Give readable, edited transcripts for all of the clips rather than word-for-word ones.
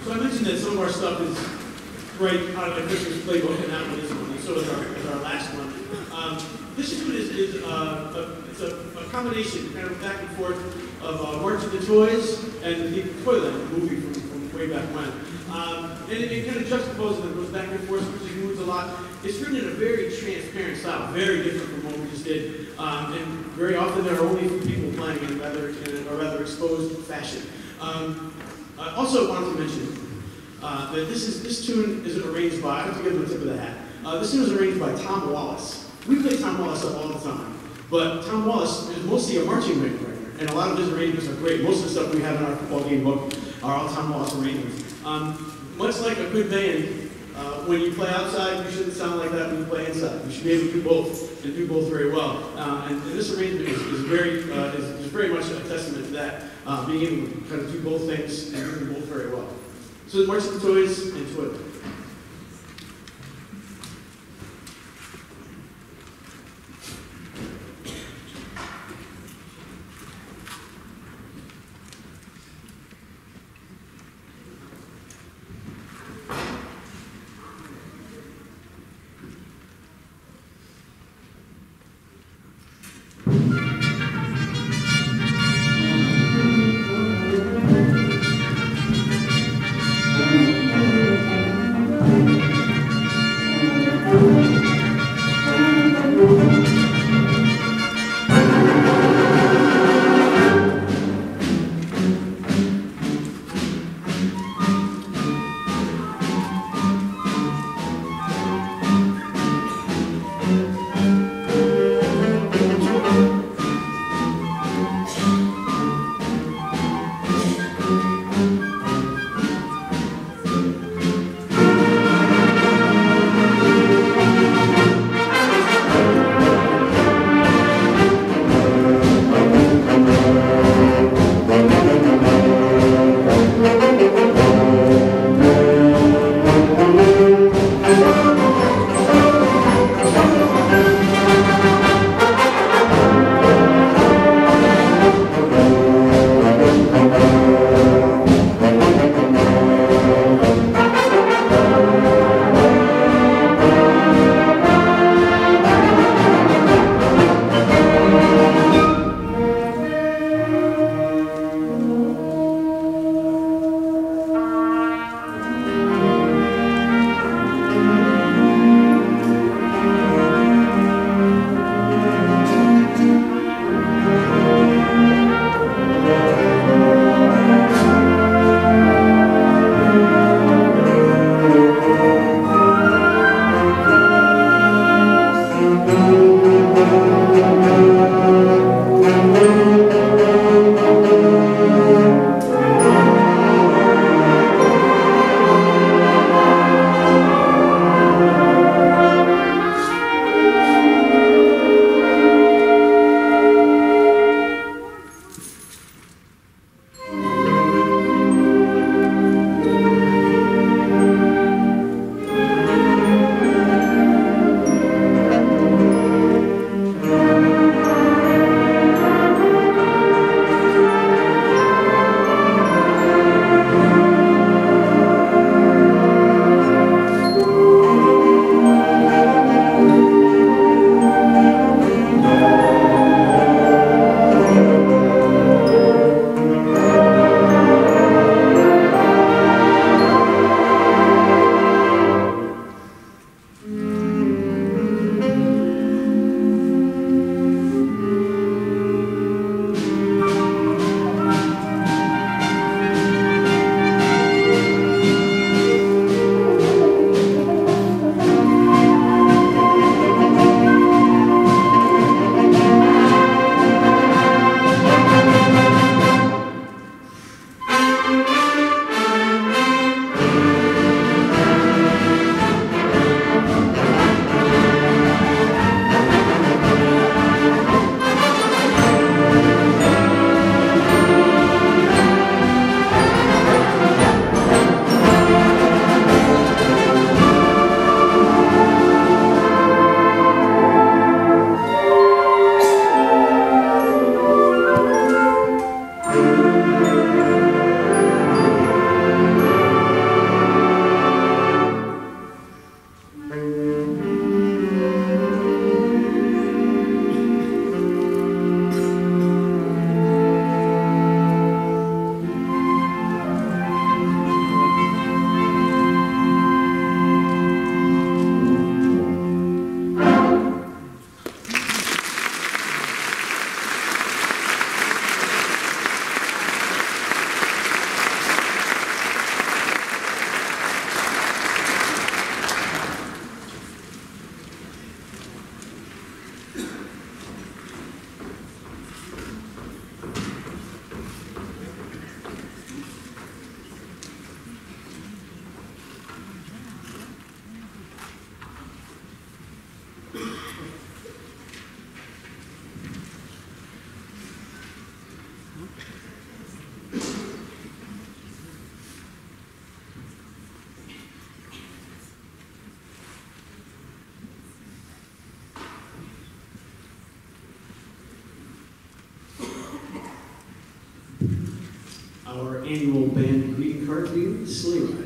So I mentioned that some of our stuff is right out of the Christmas playbook, and that one is one. So is our last one. This tune is it's a combination, kind of back and forth of March of the Toys and the Toyland movie from way back when. And it kind of juxtaposes and goes back and forth, switches moods a lot. It's written in a very transparent style, very different from what we just did. And very often there are only a few people playing in a rather exposed fashion. I also wanted to mention that this tune is arranged by, I have to give him the tip of the hat. This tune is arranged by Tom Wallace. We play Tom Wallace up all the time, but Tom Wallace is mostly a marching band writer, and a lot of his arrangements are great. Most of the stuff we have in our football game book are all Tom Wallace arrangements. Much like a good band, when you play outside, you shouldn't sound like that when you play inside. You should be able to do both, and do both very well. And this arrangement is very much a testament to that, being able to kind of do both things and do them both very well. So March of the Toys and Toyland. our annual band greeting card being the sleigh ride.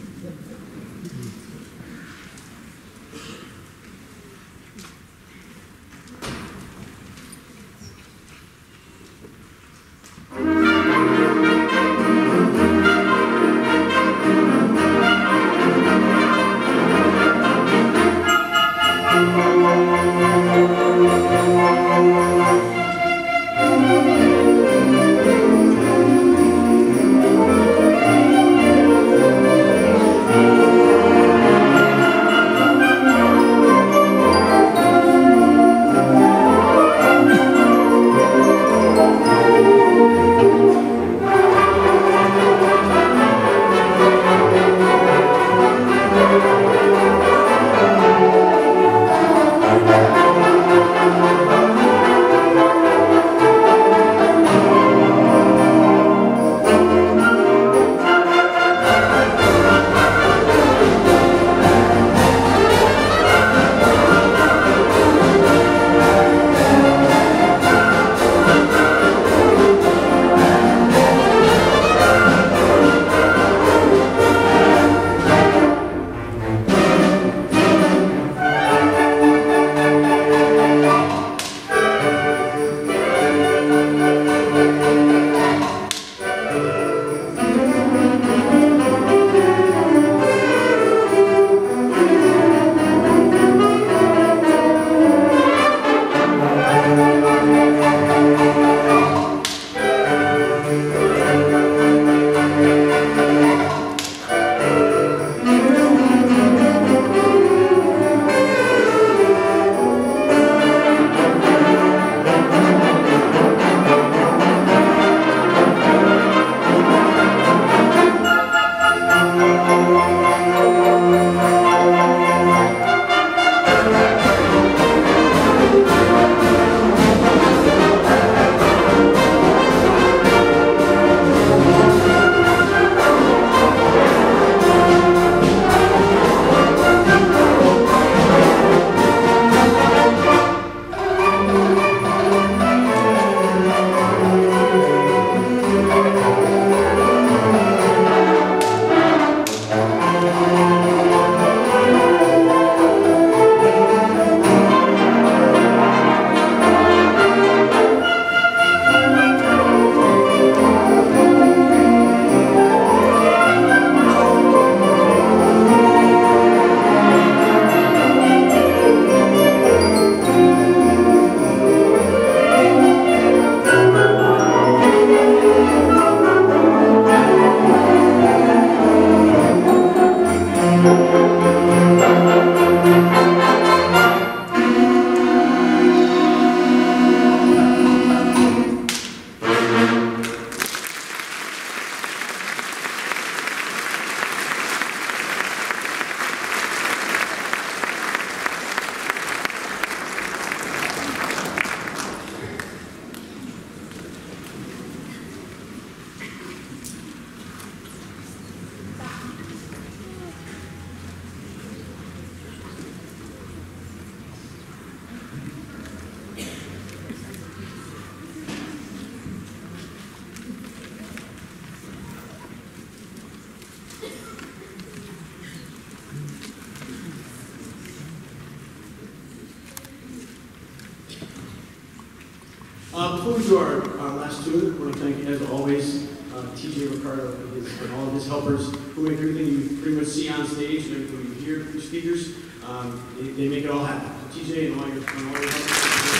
Before we do our last tune, I want to thank, as always, TJ Ricardo and all of his helpers who make everything you pretty much see on stage and everything you hear through speakers. They make it all happen. So TJ and all your helpers.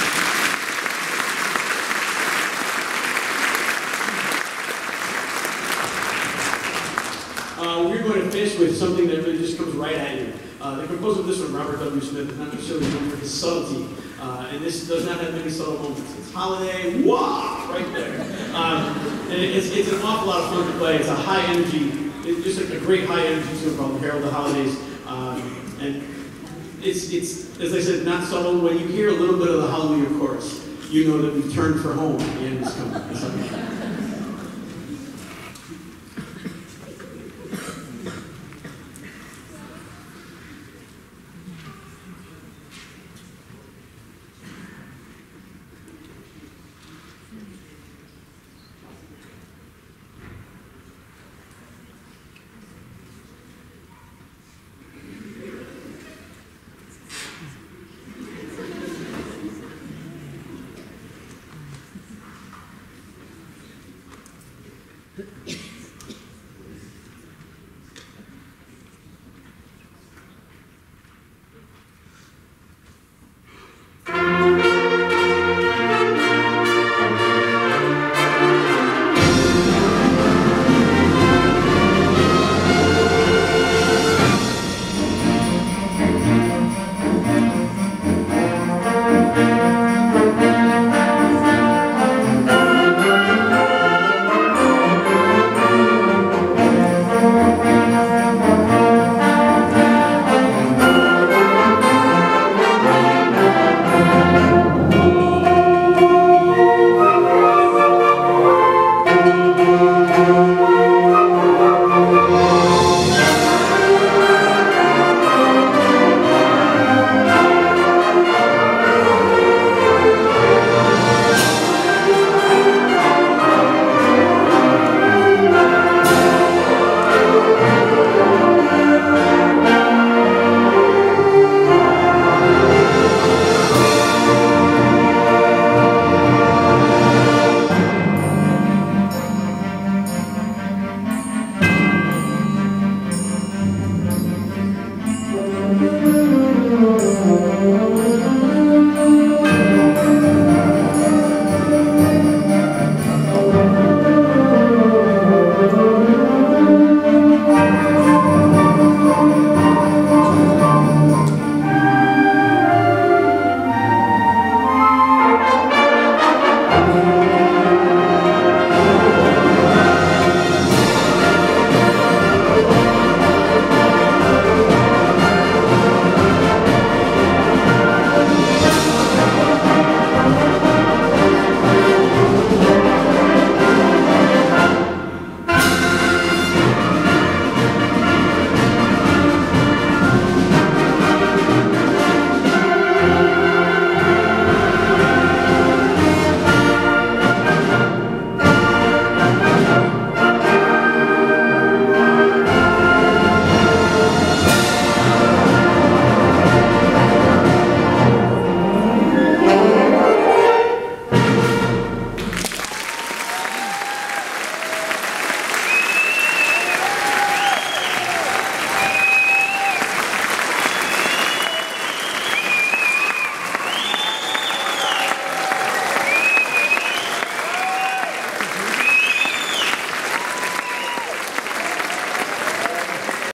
We're going to finish with something that really just comes right at you. The composer of this one, Robert W. Smith, is not necessarily known for his subtlety, and this does not have many subtle moments. It's Holiday, wah, right there. And it's an awful lot of fun to play. It's a high energy, it's just like a great high energy tune called Herald of the Holidays. And it's, as I said, not subtle. When you hear a little bit of the Hallelujah chorus, you know that we've turned for home. The end is coming.